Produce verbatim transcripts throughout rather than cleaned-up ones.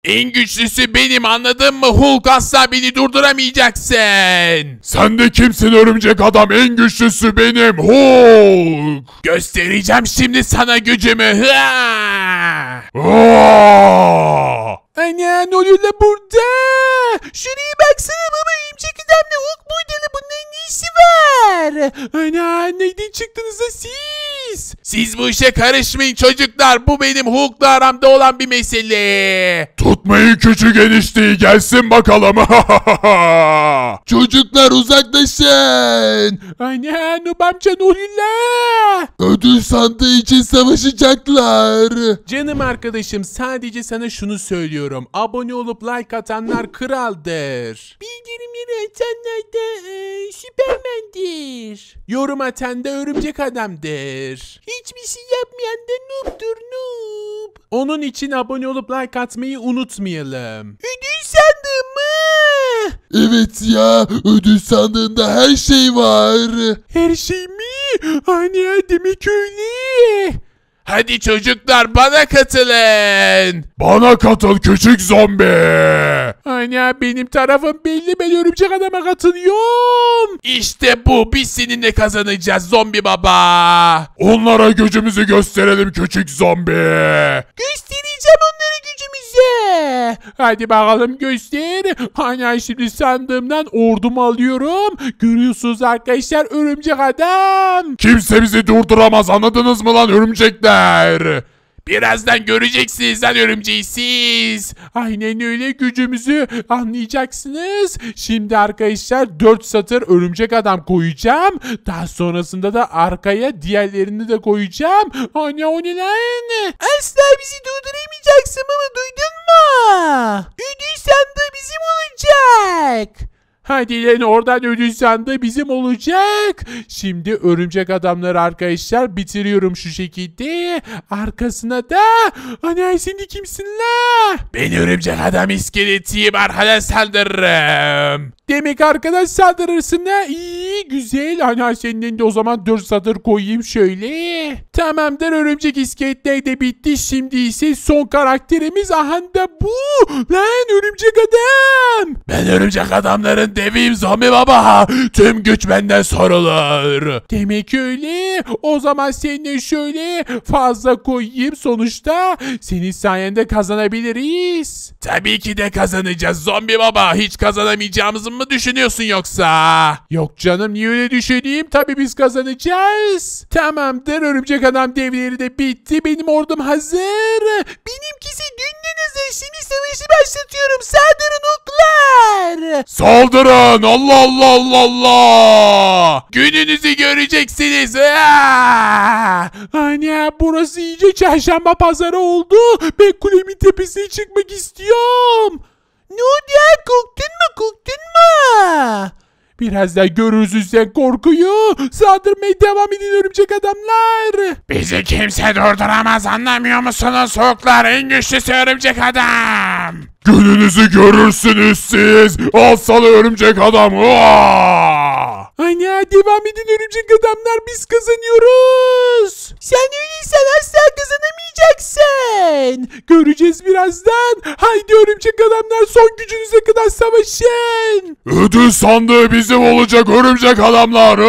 En güçlüsü benim, anladın mı Hulk? Asla beni durduramayacaksın. Sen de kimsin örümcek adam? En güçlüsü benim Hulk. Göstereceğim şimdi sana gücümü. Ha! Ana ne oluyor la burada? Şuraya baksana baba, örümcek adamla Hulk burada, bunların ne işi var? Ana neyden çıktınız da siz? Siz bu işe karışmayın çocuklar. Bu benim Hulk'la aramda olan bir mesele. Tutmayın küçük enişteyi, gelsin bakalım. Çocuklar uzaklaşın. Ana Nub amca ne oluyor la? Ödül sandığı için savaşacaklar. Canım arkadaşım, sadece sana şunu söylüyorum. Abone olup like atanlar kraldır. Bildirimleri atanlar da e, Süpermen'dir. Yorum atan da örümcek adamdır. Hiçbir şey yapmayan da noob'dur noob. Onun için abone olup like atmayı unutmayalım. Ödül sandığı mı? Evet ya, ödül sandığında her şey var. Her şey mi? Hani demek öyle. Hadi çocuklar, bana katılın. Bana katıl küçük zombi. Ana benim tarafım belli, ben örümcek adama katılıyorum. İşte bu, biz seninle kazanacağız zombi baba. Onlara gücümüzü gösterelim küçük zombi. Göstereceğim onlara gücümüzü. Hadi bakalım göster. Ana şimdi sandığımdan ordumu alıyorum. Görüyorsunuz arkadaşlar, örümcek adam. Kimse bizi durduramaz, anladınız mı lan örümcekler? Birazdan göreceksiniz lan örümceği siz. Aynen öyle, gücümüzü anlayacaksınız. Şimdi arkadaşlar dört satır örümcek adam koyacağım. Daha sonrasında da arkaya diğerlerini de koyacağım. Ana o ne lan? Asla bizi durduramayacaksın ama, duydun mu? Ödül sandığı bizim olacak. Hadi lan oradan, ödül sandığı bizim olacak. Şimdi örümcek adamları arkadaşlar bitiriyorum şu şekilde. Arkasına da... Ana sen de kimsin la? Ben örümcek adam iskeletiyim, arkadaş saldırırım. Demek arkadaş saldırırsın ha. İyi güzel. Ana senden de o zaman dört satır koyayım şöyle. Tamamdır, örümcek iskeletler de bitti. Şimdi ise son karakterimiz aha da bu. Lan örümcek adam. Ben örümcek adamların deviyim zombi baba. Tüm güç benden sorulur. Demek öyle. O zaman seninle şöyle fazla koyayım. Sonuçta senin sayende kazanabiliriz. Tabii ki de kazanacağız zombi baba. Hiç kazanamayacağımızı mı düşünüyorsun yoksa? Yok canım, niye öyle düşüneyim? Tabii biz kazanacağız. Tamamdır, örümcek adam devleri de bitti. Benim ordum hazır. Benimkisi dünden hazır. Şimdi savaşı başlatıyorum. Saldırın oklar. Saldırın! Allah Allah Allah Allah! Gününüzü göreceksiniz. Aa! Ana burası iyice çarşamba pazarı oldu. Ben kulemin tepesine çıkmak istiyorum. Ne oldu ya? Korktun mu? Korktun mu? Birazdan görürsün sen korkuyu. Saldırmaya devam edin örümcek adamlar. Bizi kimse durduramaz, anlamıyor musunuz soğuklar? En güçlüsü örümcek adam. Gününüzü görürsünüz siz. Al sana örümcek adam. Aa! Ana devam edin örümcek adamlar, biz kazanıyoruz. Sen öyleysen asla kazanamayacaksın. Göreceğiz birazdan. Haydi örümcek adamlar, son gücünüze kadar savaşın. Ödül sandığı bizim olacak örümcek adamlar.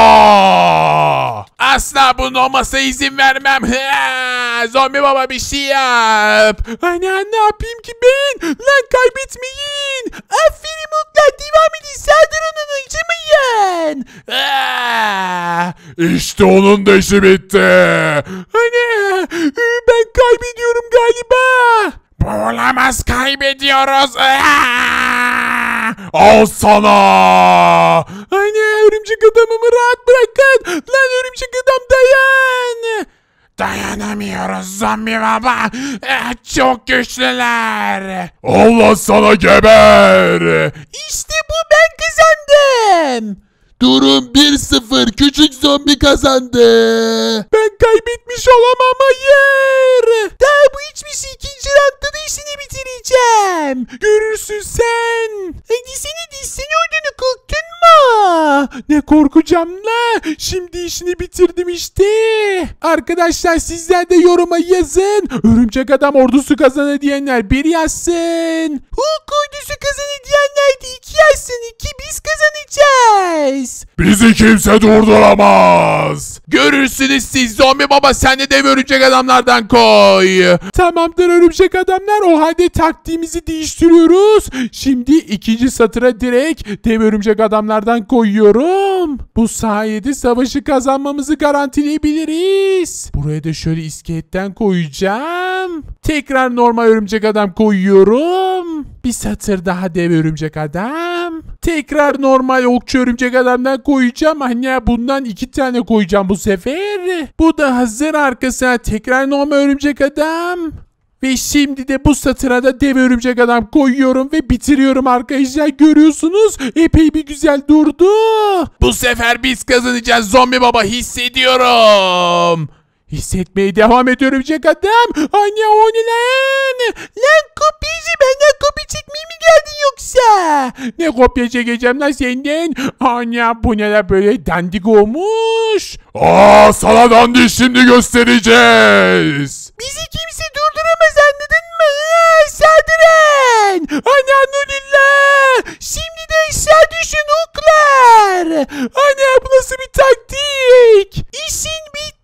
Aa! Asla bunun olmasa izin vermem. Ha! Zombi baba bir şey yap. Ana ne yapayım ki ben? Lan kaybetmeyin. Aferin oklar, devam edin, saldırın onu, acımayın. Aa! İşte onun da işi bitti. Ana ben kaybediyorum galiba. Bu olamaz, kaybediyoruz. Aa! Al sana. Ana örümcek adamımı rahat bırakın. Lan örümcek adam dayan. Dayanamıyoruz zombi baba. Eh, çok güçlüler. Allah sana, geber. İşte bu, ben kazandım. Durum bir sıfır, küçük zombi kazandı. Ben kaybetmiş olamam, hayır. Daha bu hiçbir şey, ikinci roundda da işini bitireceğim. Görürsün sen. Hadi seni dizsene oradan, korktun mu? Ne korkacağım la. Şimdi işini bitirdim işte. Arkadaşlar sizler de yoruma yazın. Örümcek adam ordusu kazanır diyenler bir yazsın. Hulk ordusu kazanır diyenler de iki yazsın. İki biz kazanacağız. Bizi kimse durduramaz. Görürsünüz siz. Zombi baba sen de dev örümcek adamlardan koy. Tamamdır örümcek adamlar. O halde taktiğimizi değiştiriyoruz. Şimdi ikinci satıra direkt dev örümcek adamlardan koyuyorum. Bu sayede savaşı kazanmamızı garantileyebiliriz. Buraya da şöyle iskeletten koyacağım. Tekrar normal örümcek adam koyuyorum. Bir satır daha dev örümcek adam. Tekrar normal okçu örümcek adamdan koyacağım. Hani bundan iki tane koyacağım bu sefer. Bu da hazır, arkasına tekrar normal örümcek adam. Ve şimdi de bu satıra da dev örümcek adam koyuyorum ve bitiriyorum arkadaşlar. Görüyorsunuz epey bir güzel durdu. Bu sefer biz kazanacağız zombi baba, hissediyorum. Hissetmeye devam ediyor örümcek adam. Anne o ne lan? Lan kopyacı, benden kopya çekmeye mi geldin yoksa? Ne kopya çekeceğim lan senden? Anne bu ne lan, böyle dandik olmuş. Aa, sana dandik şimdi göstereceğiz. Bizi kimse durduramaz, anladın mı? Aa, saldırın. Anne anulillah. Şimdi de aşağı düşün oklar. Anne bu nasıl bir taktik? İşin bitti.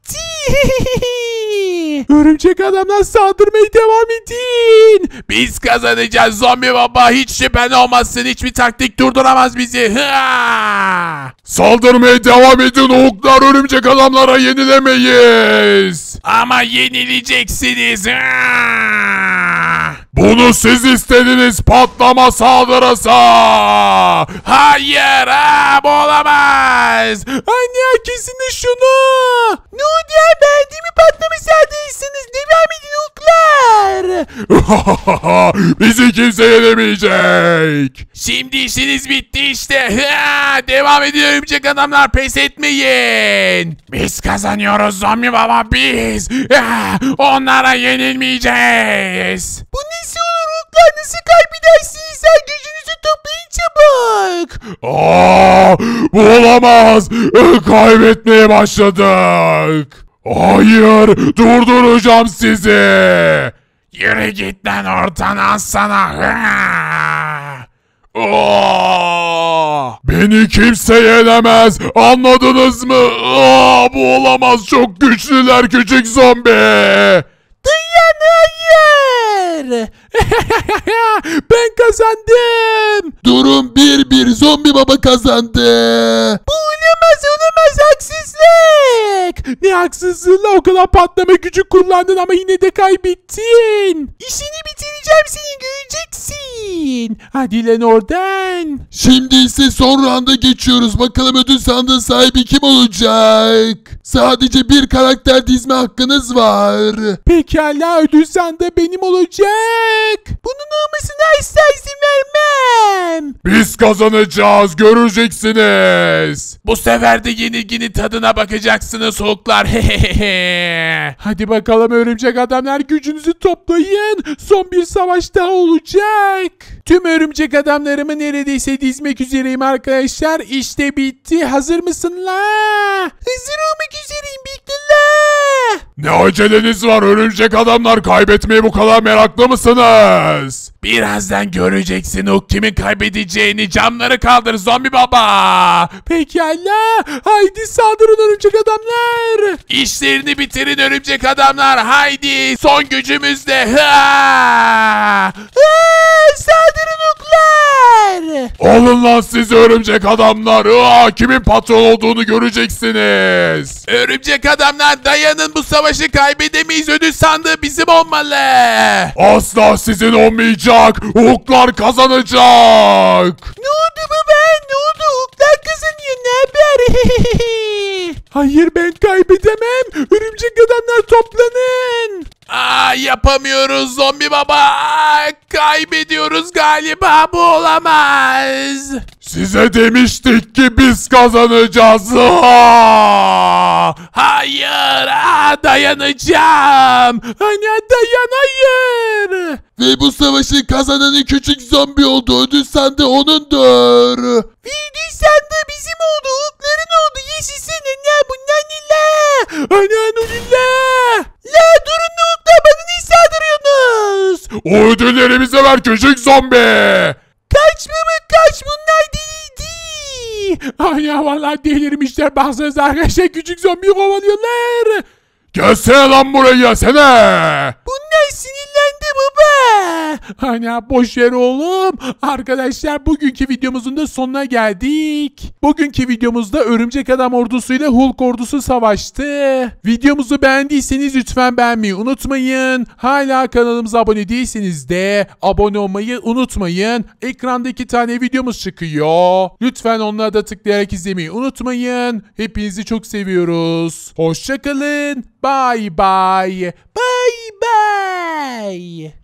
Örümcek adamlar saldırmaya devam edin. Biz kazanacağız zombi baba, hiç şüphen olmasın, hiçbir taktik durduramaz bizi. Ha! Saldırmaya devam edin oklar, örümcek adamlara yenilemeyiz. Ama yenileceksiniz. Ha! Bunu siz istediniz, patlama saldırısı. Hayır, ha, bu olamaz. Anne kesin de şunu. Ne oldu ya, beğendiğimi patlama saldırısınız. Devam edin oklar. Bizi kimse yenemeyecek. Şimdi işiniz bitti işte. Ha! Devam edin örümcek adamlar, pes etmeyin. Biz kazanıyoruz zombi baba, biz. Ha! Onlara yenilmeyeceğiz. Bu nasıl olur oklar, nasıl kaybedersiniz? Sen gücünüzü toplayın çabuk. Aa, bu olamaz. Kaybetmeye başladık. Hayır, durduracağım sizi. Yürü git lan oradan, al sana. Aa, beni kimse yenemez. Anladınız mı? Aa, bu olamaz. Çok güçlüler küçük zombi. Dayan, hayır. Ben kazandım. Durum bir bir, zombi baba kazandı. Bu olamaz, olamaz, haksızlık. Ne haksızlığı la, o kadar patlama gücü kullandın ama yine de kaybettin. İşini bitireceğim, seni göreceksin. Hadi lan oradan. Şimdi ise son rounda geçiyoruz. Bakalım ödül sandığı sahibi kim olacak? Sadece bir karakter dizme hakkınız var. Pekala, ödül sandığı benim olacak. Bunun olmasına asla izin vermem. Biz kazanacağız, göreceksiniz. Bu sefer de yenilginin tadına bakacaksınız Hulklar. Hadi bakalım örümcek adamlar, gücünüzü toplayın. Son bir savaş daha olacak. Tüm örümcek adamlarımı neredeyse dizmek üzereyim arkadaşlar. İşte bitti. Hazır mısın la? Hazır olmak üzereyim, bekle la. Ne aceleniz var örümcek adamlar, kaybetmeye bu kadar meraklı mısınız? Birazdan göreceksin Hulk kimin kaybedeceğini. Camları kaldır zombi baba. Pekala. Haydi saldırın örümcek adamlar. İşlerini bitirin örümcek adamlar, haydi. Son gücümüzle. Ha! Aa, saldırın oklar. Alın lan siz örümcek adamlar. Aa, kimin patron olduğunu göreceksiniz. Örümcek adamlar dayanın, bu savaşı kaybedemeyiz. Ödül sandığı bizim olmalı. Asla sizin olmayacak. Hulklar kazanacak. Ne oldu baba? Ne oldu? Hulklar kazanıyor. Ne haber? Hayır, ben kaybedemem. Örümcek adamlar toplanın. Aa, yapamıyoruz zombi baba. Aa, kaybediyoruz galiba, bu olamaz. Size demiştik ki biz kazanacağız. Aa, hayır, aa, dayanacağım. Anne dayan, hayır. Ve bu savaşı kazananın küçük zombi oldu. Ödül sandığı onundur. Ödül sandığı bizim oldu. Hulkların oldu. Yeşilsene ne bunlar ne la? Ana nulillah. La durun ne Hulklar bana ne saldırıyorsunuz? O ödülleri bize ver küçük zombi. Kaç baba kaç bunlar değildi. Ana vallahi delirmişler. Baksanıza arkadaşlar küçük zombiyi kovalıyorlar. Gelsene lan buraya gelsene. Bunlar sinirlendi baba. Ana boş ver oğlum. Arkadaşlar bugünkü videomuzun da sonuna geldik. Bugünkü videomuzda Örümcek Adam ordusuyla Hulk ordusu savaştı. Videomuzu beğendiyseniz lütfen beğenmeyi unutmayın. Hala kanalımıza abone değilseniz de abone olmayı unutmayın. Ekranda iki tane videomuz çıkıyor. Lütfen onlara da tıklayarak izlemeyi unutmayın. Hepinizi çok seviyoruz. Hoşça kalın. Bye bye. Bye bye.